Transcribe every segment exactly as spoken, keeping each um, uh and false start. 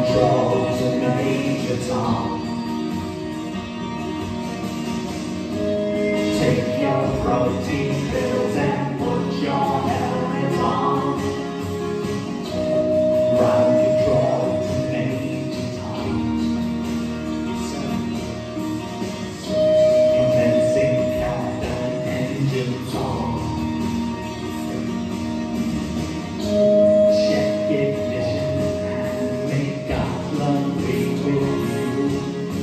control to Major Tom. Take your protein pills and put your helmet on. Ground control to Major Tom. Commencing countdown, engines on. Check ignition and make God lovely with you.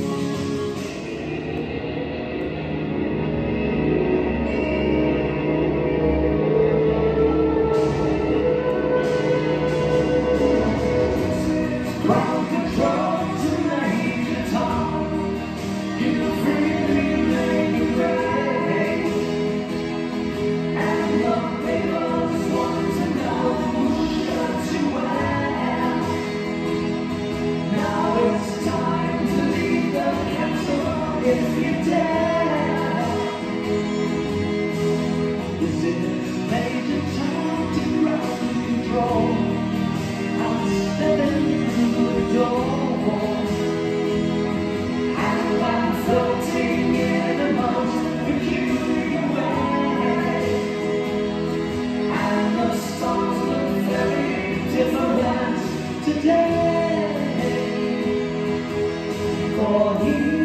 Ground control to Major Tom. You freely make it rain. And the neighbors want to know whose shirt you wear. Now it's time to leave the castle if you dare. This is Major Tom to ground control. I'm stepping through the door, and I'm floating in a most peculiar way, and the songs look very different today. For he